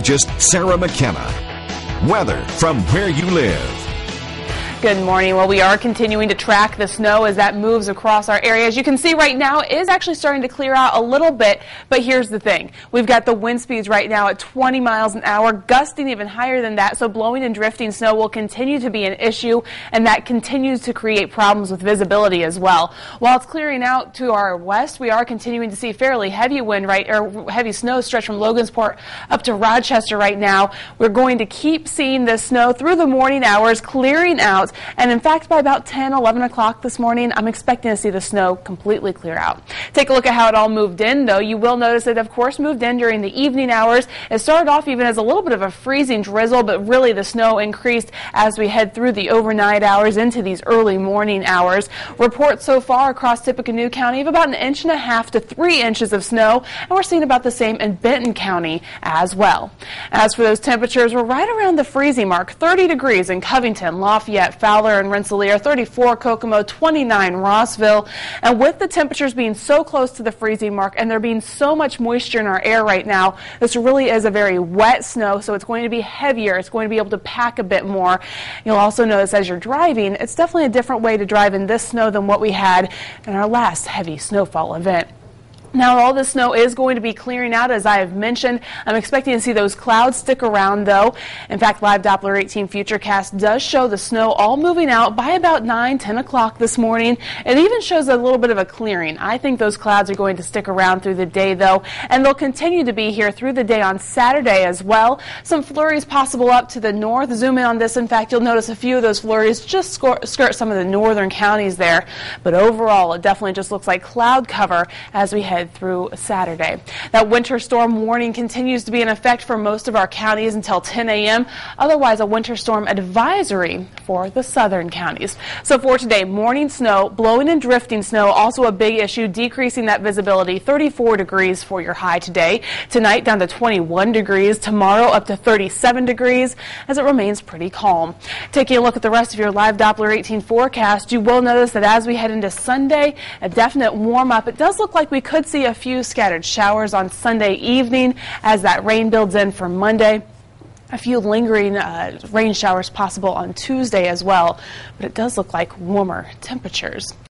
meteorologist Sarah McKenna. Weather from where you live. Good morning. Well, we are continuing to track the snow as that moves across our area. As you can see right now, it is actually starting to clear out a little bit, but here's the thing. We've got the wind speeds right now at 20 miles an hour, gusting even higher than that, so blowing and drifting snow will continue to be an issue, and that continues to create problems with visibility as well. While it's clearing out to our west, we are continuing to see fairly heavy heavy snow stretch from Logansport up to Rochester right now. We're going to keep seeing this snow through the morning hours, clearing out. And in fact, by about 10, 11 o'clock this morning, I'm expecting to see the snow completely clear out. Take a look at how it all moved in, though. You will notice it, of course, moved in during the evening hours. It started off even as a little bit of a freezing drizzle, but really the snow increased as we head through the overnight hours into these early morning hours. Reports so far across Tippecanoe County of about 1.5 to 3 inches of snow, and we're seeing about the same in Benton County as well. As for those temperatures, we're right around the freezing mark, 30 degrees in Covington, Lafayette, Fowler, and Rensselaer, 34 Kokomo, 29 Rossville. And with the temperatures being so close to the freezing mark and there being so much moisture in our air right now, this really is a very wet snow, so it's going to be heavier. It's going to be able to pack a bit more. You'll also notice as you're driving, it's definitely a different way to drive in this snow than what we had in our last heavy snowfall event. Now, all the snow is going to be clearing out, as I have mentioned. I'm expecting to see those clouds stick around, though. In fact, Live Doppler 18 Futurecast does show the snow all moving out by about 9, 10 o'clock this morning. It even shows a little bit of a clearing. I think those clouds are going to stick around through the day, though, and they'll continue to be here through the day on Saturday as well. Some flurries possible up to the north. Zoom in on this. In fact, you'll notice a few of those flurries just skirt some of the northern counties there. But overall, it definitely just looks like cloud cover as we head through Saturday. That winter storm warning continues to be in effect for most of our counties until 10 a.m. Otherwise, a winter storm advisory for the southern counties. So for today, morning snow, blowing and drifting snow, also a big issue, decreasing that visibility. 34 degrees for your high today. Tonight down to 21 degrees. Tomorrow up to 37 degrees as it remains pretty calm. Taking a look at the rest of your Live Doppler 18 forecast, you will notice that as we head into Sunday, a definite warm up. It does look like we could see a few scattered showers on Sunday evening as that rain builds in for Monday. A few lingering rain showers possible on Tuesday as well, but it does look like warmer temperatures.